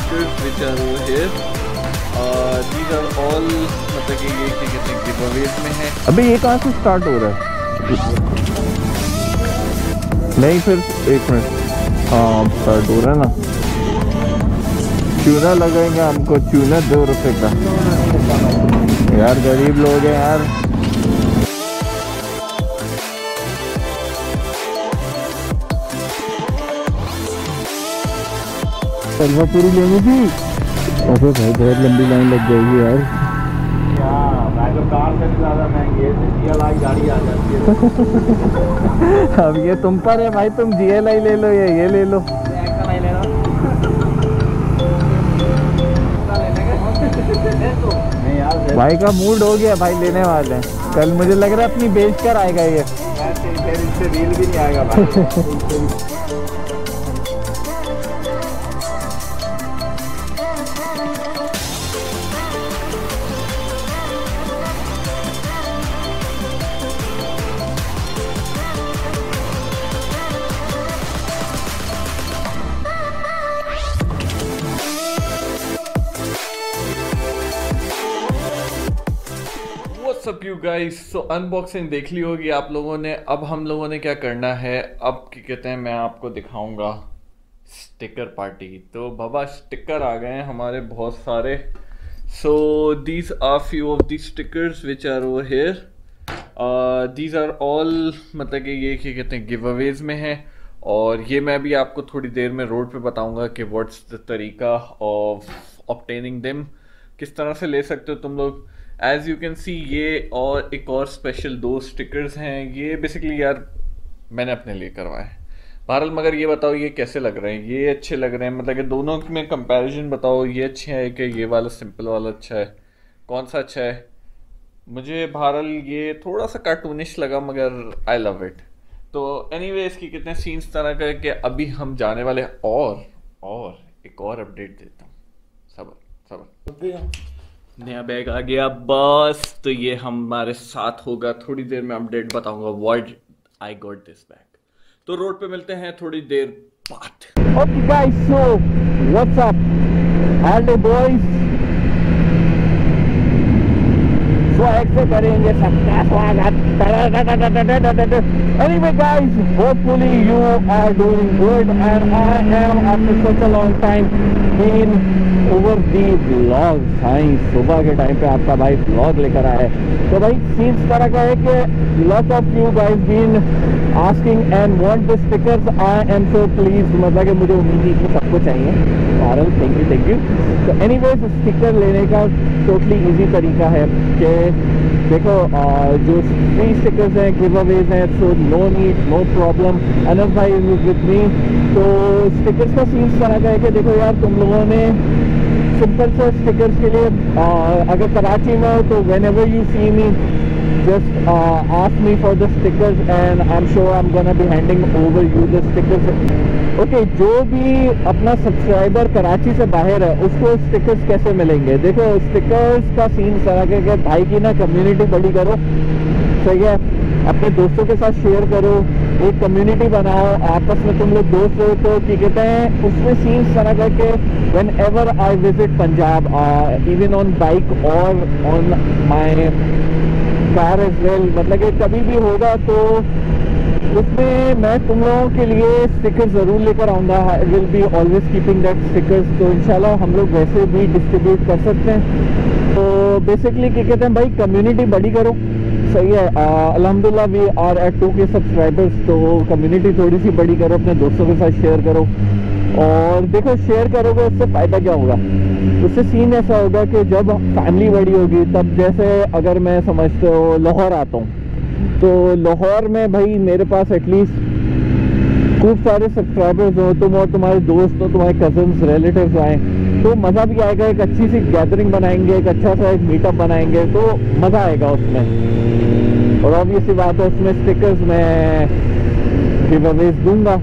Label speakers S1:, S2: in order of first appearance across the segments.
S1: stickers which are over here. These are all मतलब कि ये क्या कहते हैं गिवअवेज में है।
S2: अबे ये कहाँ से स्टार्ट हो रहा है? नहीं फिर एक मिनट, हाँ स्टार्ट हो रहा है ना। चूना लगाएंगे हमको, चूना 2 रुपए का। यार गरीब लोग हैं यार। तलवा पूरी लेनी थी। अरे भाई बहुत लंबी लाइन लग जाएगी यार।
S3: भाई तो कार से ज़्यादा महंगी है, GLI गाड़ी आ जाती है।
S2: अब ये तुम पर है भाई, तुम GLI ले लो या ये ले लो।
S3: नहीं लेना नहीं यार,
S2: भाई का मूड हो गया भाई, लेने वाले हैं। कल मुझे लग रहा है अपनी बेच कर आएगा ये।
S3: इससे रील भी नहीं आएगा भाई।
S1: What's up you guys? So unboxing देख ली होगी आप लोगों ने। अब हम लोगों ने क्या करना है, अब क्या कहते हैं मैं आपको दिखाऊंगा स्टिकर पार्टी। तो बाबा स्टिकर आ गए हैं हमारे बहुत सारे। So these are few of the stickers which are over here. These are all मतलब कि ये क्या कहते हैं गिवअवेज में है। और ये मैं भी आपको थोड़ी देर में रोड पे बताऊंगा कि व्हाट्स द तरीका ऑफ ऑब्टेनिंग देम, किस तरह से ले सकते हो तुम लोग। एज यू कैन सी ये और एक और स्पेशल 2 स्टिकर्स हैं। ये बेसिकली यार मैंने अपने लिए करवाए बहरहाल। मगर ये बताओ ये कैसे लग रहे हैं? ये अच्छे लग रहे हैं मतलब कि दोनों में कंपैरिजन बताओ, ये अच्छे है कि ये वाला सिंपल वाला अच्छा है? कौन सा अच्छा है? मुझे बहरहाल ये थोड़ा सा कार्टूनिश लगा मगर आई लव इट। तो एनीवेज की कितने सीन्स तरह का कि अभी हम जाने वाले और एक और अपडेट देता हूँ। सबर नया बैग आ गया बस। तो ये हमारे साथ होगा, थोड़ी देर में अपडेट बताऊंगा what I got this bag. तो रोड पे मिलते हैं थोड़ी देर बाद।
S2: Okay guys, so what's up hello boys. Swag से करेंगे सबका स्वागत। Anyway guys, hopefully you are doing good and I am after such a long time been over the vlogs। हाँ सुबह के टाइम पे आपका भाई vlog लेकर आया है। तो भाई सीन्स तरह का है कि lot of you guys been asking and want the stickers। I am so pleased, मतलब कि मुझे उम्मीद थी कि सबको चाहिए। Thank you. तो एनीवेज स्टिकर लेने का टोटली इजी तरीका है कि देखो जो फ्री स्टिकर्स हैं गिवअवेज हैं, so no need no problem. Anas भाई इज विद मी। तो स्टिकर्स का सीन इस तरह का है कि देखो यार तुम लोगों ने सिंपल से स्टिकर्स के लिए अगर कराची में हो तो whenever you see me just ask me for the stickers and I'm sure I'm gonna be handing over you the stickers। Okay जो भी अपना सब्सक्राइबर कराची से बाहर है उसको स्टिकर्स कैसे मिलेंगे? देखो स्टिकर्स का सीन सारा के भाई की ना कम्युनिटी बड़ी करो, सही है, अपने दोस्तों के साथ शेयर करो, एक कम्युनिटी बनाओ, आपस में तुम लोग दोस्त हो। तो क्या कहते हैं उसमें सीन सारा करके whenever I visit Punjab even on bike और on my car as well, मतलब कि कभी भी होगा तो उसमें मैं तुम लोगों के लिए स्टिकर ज़रूर लेकर आऊँगा। I will be always keeping that stickers. तो इंशाल्लाह हम लोग वैसे भी डिस्ट्रीब्यूट कर सकते हैं। तो बेसिकली क्या कहते हैं भाई कम्युनिटी बड़ी करो, सही है। अल्हम्दुलिल्लाह we are at 2K subscribers. तो कम्युनिटी थोड़ी सी बड़ी करो, अपने दोस्तों के साथ शेयर करो। और देखो शेयर करोगे उससे फ़ायदा क्या होगा? उससे सीन ऐसा होगा कि जब फैमिली बड़ी होगी तब, जैसे अगर मैं समझते हो लाहौर आता हूँ तो लाहौर में भाई मेरे पास एटलीस्ट खूब सारे सब्सक्राइबर्स हो, तुम और तुम्हारे दोस्त हो, तुम्हारे कजन्स रिलेटिव्स आए तो मज़ा भी आएगा। एक अच्छी सी गैदरिंग बनाएंगे, एक अच्छा सा एक मीटअप बनाएंगे तो मज़ा आएगा उसमें। और ऑब्वियसली बात है उसमें स्टिकर्स मैं गिवअवेज दूंगा।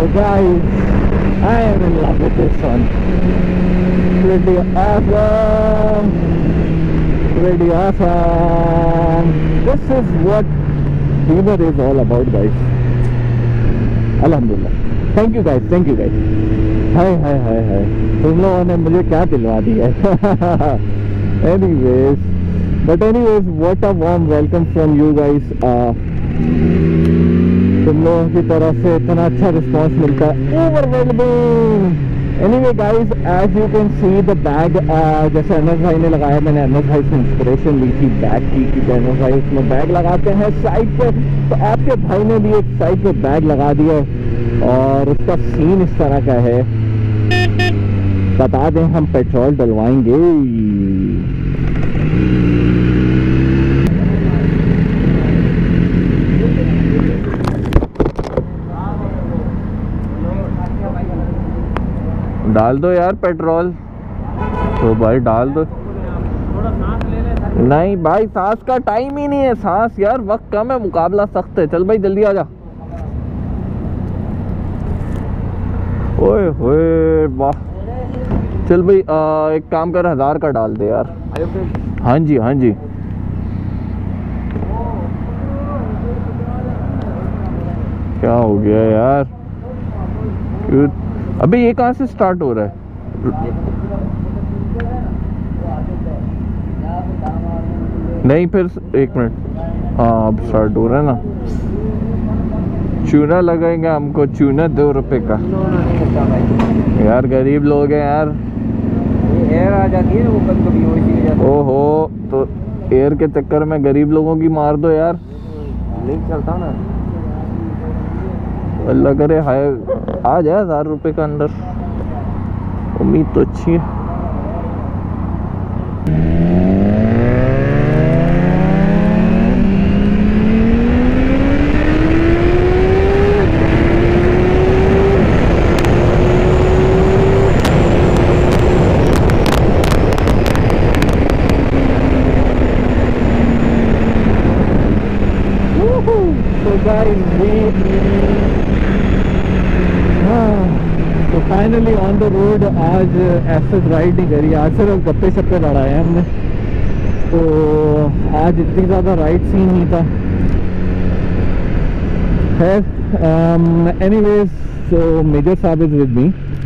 S2: guys, I am in love with this one. Pretty awesome. Pretty awesome. This is what Beamer is all about, guys. Alhamdulillah. Thank you guys. Thank you guys. हाय हाय हाय हाय, तुम लोगों ने मुझे क्या दिलवा दिया है. Anyways, but anyways, what a warm welcome from you guys. तुम लोगों की तरफ से इतना अच्छा रिस्पांस मिलता है, overwhelming. Anyway guys, as you can see the bag, जैसे अनस भाई ने लगाया, मैंने अनस भाई से इंस्पिरेशन ली थी बैग की, क्योंकि अनस भाई इसमें बैग लगाते हैं साइड पे, तो आपके भाई ने भी एक साइड पे बैग लगा दिया और उसका सीन इस तरह का है. बता दें, हम पेट्रोल डलवाएंगे. डाल दो यार पेट्रोल, तो भाई डाल दो. नहीं भाई, सांस का टाइम ही नहीं है. सांस यार, वक्त कम है, मुकाबला सख्त है. चल भाई जल्दी आ जा. ओए होए वाह. चल भाई एक काम कर, 1000 का डाल दे यार. हाँ जी हाँ जी. क्या हो गया यार? अबे ये कहाँ से स्टार्ट हो रहा है? नहीं फिर एक मिनट. हाँ अब स्टार्ट हो रहा है ना. चूना लगाएंगे हमको, चूना 2 रुपए का. यार गरीब लोग हैं यार. एयर आ जाती है वो कभी कभी. ओहो, तो एयर के चक्कर में गरीब लोगों की मार दो यार. लिंक चलता ना, अल्लाह करे हाय आ जाए 1000 रुपए का अंदर. उम्मीद तो अच्छी है. तो फाइनली ऑन द रोड. आज ऐसे राइड नहीं करी, आज सिर्फ गप्पे शप्पे लड़ाए हैं हमने. तो आज इतनी ज़्यादा राइड सीन नहीं था. खैर एनीवेज, सो मेजर साहब is with me.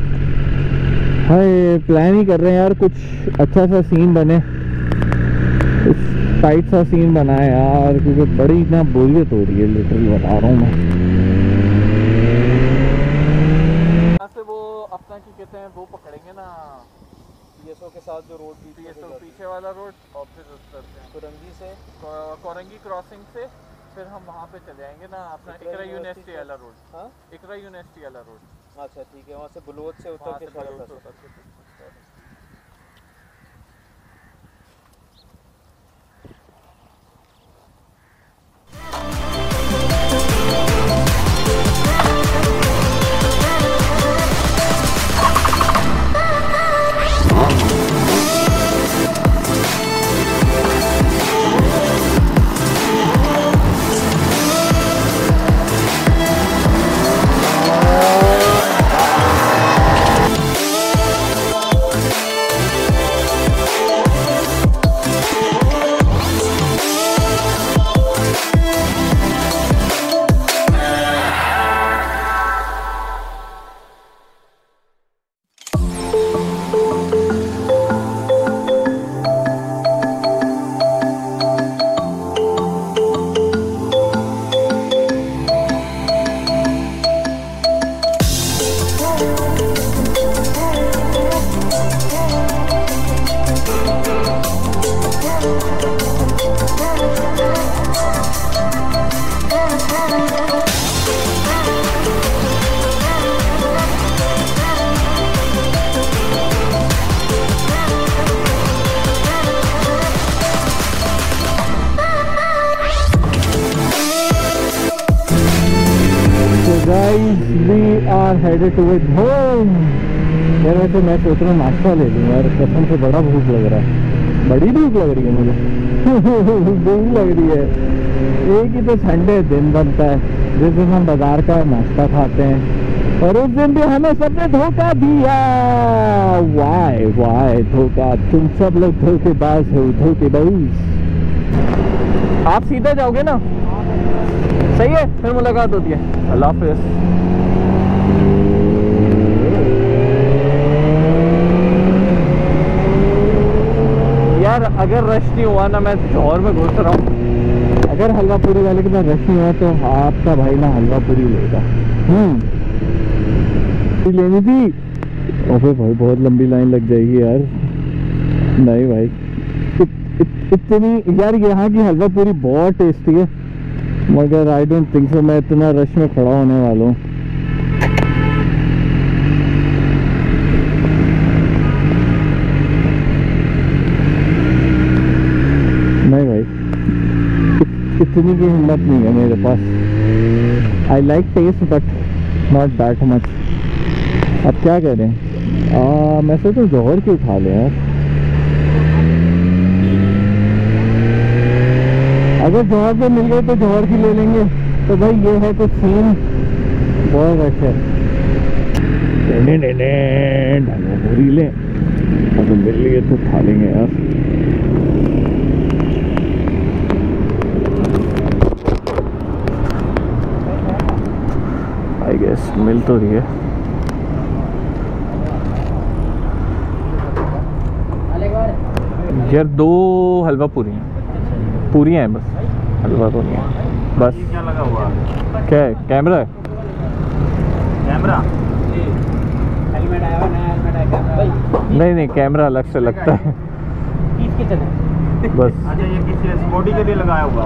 S2: Hi, plan ही कर रहे हैं यार कुछ अच्छा सा सीन बने, कुछ टाइट सा सीन बनाए यार, क्योंकि बड़ी ना बोरियत हो रही है, लिटरली बता रहा हूँ मैं. अपना क्या कहते हैं वो पकड़ेंगे ना,
S3: PSO के साथ जो रोड भी
S2: PSO पीछे वाला रोड, और फिर उतरते हैं
S3: कोरंगी से,
S2: कोरंगी क्रॉसिंग से. फिर हम वहाँ पे चले जाएंगे ना अपना इकरा यूनिवर्सिटी वाला रोड. हाँ, इकरा यूनिवर्सिटी वाला रोड.
S3: अच्छा ठीक है, वहाँ से बलोच से उतर के
S2: guys, we are headed towards home. यार वैसे मैं सोच रहा हूँ नाश्ता ले लूँ यार, कसम से बड़ा भूख लग रहा है, बड़ी भूख लग रही है मुझे. भूख लग रही है. एक ही तो संडे दिन बनता है जिस दिन हम बाजार का नाश्ता खाते हैं. और उस दिन भी हमें सबने धोखा दिया। वाई वाई धोखा, तुम सब लोग धोखेबाज हो, धोखेबाज। आप सीधे जाओगे ना? सही है, फिर मुलाकात होती है। अल्लाह हाफिज़। यार अगर रश नहीं हुआ ना, मैं जौहर में घुस रहा हूँ, अगर हलवा पूरी वाले के पास रश नहीं हुआ तो आपका भाई ना हलवा पूरी लेगा। लेनी थी। ओके भाई, बहुत लंबी लाइन लग जाएगी यार। नहीं भाई, इतनी यार, यहाँ की हलवा पूरी बहुत टेस्टी है, मगर आई डोंट थिंक सो मैं इतना रश में खड़ा होने वाला हूँ। नहीं भाई, इतनी की हिम्मत नहीं है मेरे पास। I like taste but not that much. अब क्या करें? मैं सोचूं जौहर की उठा लें यार। अगर जौहर पे मिल गए तो जौहर की ले लेंगे। तो भाई ये है कुछ सीन, बहुत रश है। पूरी ले, अगर मिल लिए तो उठा लेंगे यार। आई गेस मिल तो रही है। यार 2 हलवा पूरी हैं, पूरी हैं बस, हलवा तो नहीं है बस।
S3: क्या लगा हुआ?
S2: क्या है? कैमरा है?
S3: कैमरा?
S4: हेलमेट आया हुआ, नया हेलमेट आया भाई।
S2: नहीं नहीं, कैमरा अलग से लगता है
S4: के चले
S2: बस।
S3: अच्छा, ये किसी सिक्योरिटी के लिए लगाया हुआ?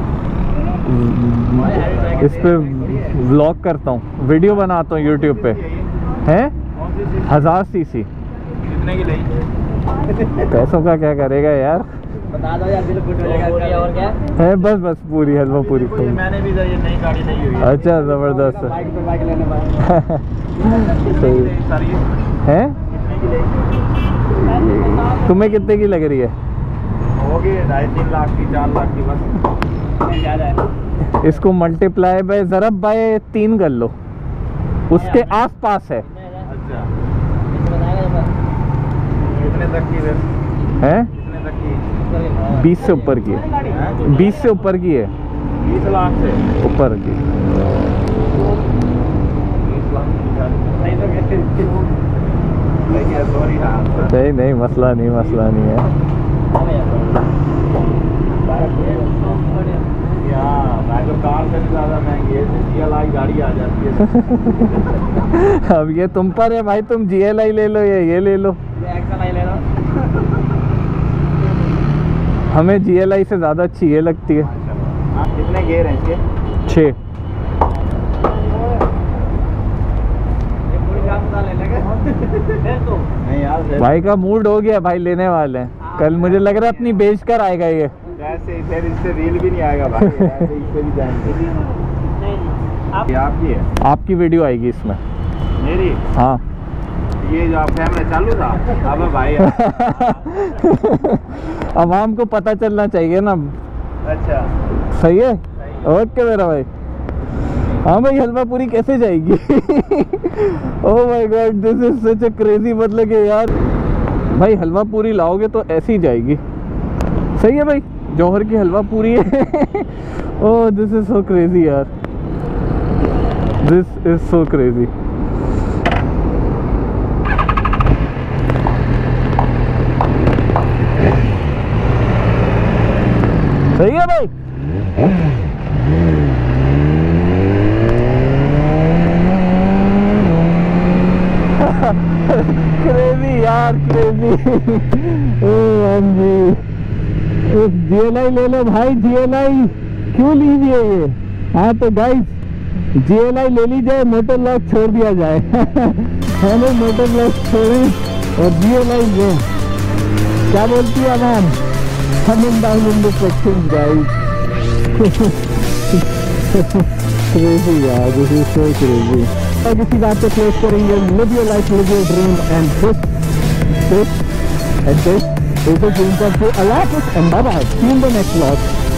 S2: इस पे व्लॉग करता हूँ, वीडियो बनाता हूँ यूट्यूब पे। हैं 1000 सीसी।
S3: कितने की ली?
S2: पैसों का क्या करेगा यार,
S4: बता दो यार, बिल्कुल हो जाएगा। और क्या
S2: है? बस बस पूरी हलवा पूरी
S3: ये मैंने भी ये नई गाड़ी नहीं हुई।
S2: अच्छा ज़बरदस्त
S4: बाइक पे बाइक लेने वाला
S2: सही है। तुम्हें कितने की लग रही है?
S3: होगी 2.5-3 लाख की, 4 लाख की बस।
S4: ज़्यादा है।
S2: इसको मल्टीप्लाई बाय ज़रब बाय 3 कर लो, उसके आस पास है।
S3: अच्छा,
S4: इससे बताएगा
S3: कितने तक की
S2: हैं?
S3: कितने तक की?
S2: 20 से ऊपर की है, 20 से ऊपर की है,
S3: 20 लाख से
S2: ऊपर की।
S3: 20 लाख की सॉरी हाँ।
S2: नहीं नहीं, मसला नहीं, मसला नहीं है।
S3: कार से ज़्यादा महंगी है, GLI गाड़ी आ जाती है।
S2: अब ये तुम पर है भाई, तुम GLI ले लो या ये ले लो।
S4: एक्सल ले लो।
S2: हमें GLI से ज़्यादा अच्छी ये लगती है।
S3: कितने गेयर हैं इसके?
S2: 6।
S4: ये पूरी जान ले लेंगे तो
S3: नहीं यार,
S2: भाई का मूड हो गया, भाई लेने वाले हैं। कल मुझे लग रहा है अपनी बेच कर आएगा ये।
S3: ऐसे इधर इससे रील भी नहीं आएगा भाई, ऐसे इससे भी जाएंगे।
S4: नहीं
S3: ये आपकी है?
S2: आपकी वीडियो आएगी इसमें।
S3: मेरी?
S2: हाँ।
S3: ये जो आप कैमरा चालू था? अब भाई
S2: आवाम को पता चलना चाहिए ना।
S3: अच्छा,
S2: सही है, ओके मेरा भाई। हाँ भाई, हलवा पूरी कैसे जाएगी? Oh my god, this is such a crazy. मतलब कि यार भाई हलवा पूरी लाओगे तो ऐसी ही जाएगी। सही है भाई, जौहर की हलवा पूरी है। Oh this is so crazy यार, दिस इज सो क्रेजी। सही है भाई। क्रेजी यार, क्रेजी। GLI ले लो भाई, GLI क्यों लीजिए ये? हाँ तो गाइस, GLI ले लीजिए, मोटर लॉक छोड़ दिया जाए। हमें मोटर लॉक छोड़ें और GLI ले। क्या बोलती है ma'am? Coming down in the sections, guys. Crazy यार, this is so crazy. अब इसी बात पे क्लोज करेंगे। Live your life, live your dream, and this is a dream come true. Allah Hafiz and bye bye. See you in the next vlog.